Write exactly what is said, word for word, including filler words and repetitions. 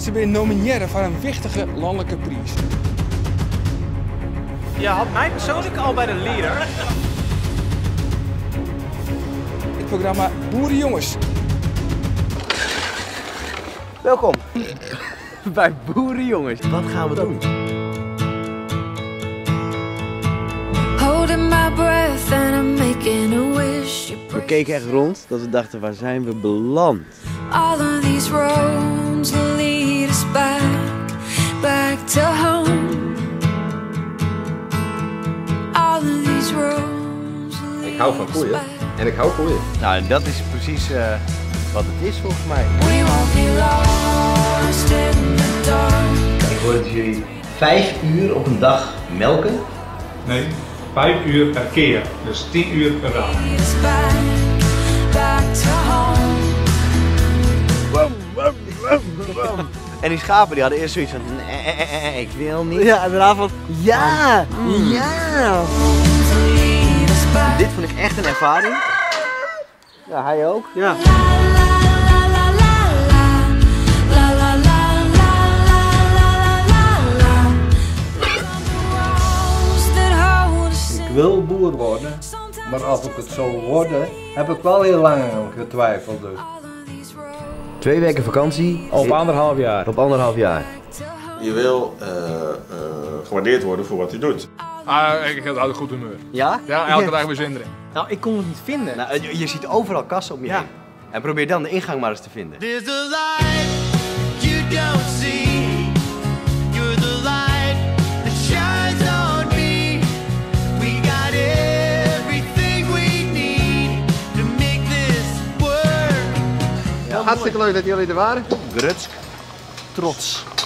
Ze zijn nomineren voor een wichtige landelijke prijs. Je had mij persoonlijk al bij de leader. Het programma Boerenjongens. Welkom bij Boerenjongens. Wat gaan we doen? Holding my breath and I'm making a wish. We keken echt rond dat we dachten, waar zijn we beland? All of these roads will lead us back, back to home. All of these roads will lead Ik hou van koeien en ik hou koeien. Nou, dat is precies uh, wat het is volgens mij. We won't be lost in the dark. Ik hoor dat jullie vijf uur op een dag melken. Nee, vijf uur per keer, dus tien uur per dag. Lead us back, back to home. En die schapen die hadden eerst zoiets van, nee, nee, nee, ik wil niet. Ja, en daarna van, ja, mm. ja. Dit vond ik echt een ervaring. Ja, hij ook. Ja. Ik wil boer worden, maar of ik het zou worden, heb ik wel heel lang aan getwijfeld dus. Twee weken vakantie. Op anderhalf jaar. Op anderhalf jaar. Je wil uh, uh, gewaardeerd worden voor wat je doet. Ah, ik had een goed humeur. Ja? Ja, elke dag weer zin erin. Nou, ik kon het niet vinden. Nou, je, je ziet overal kassen om je Ja. heen. En probeer dan de ingang maar eens te vinden. There's a light you don't see. You're the light that shines on me. We got everything we need to make this work. Hartstikke leuk dat jullie er waren. Grutsk. Trots.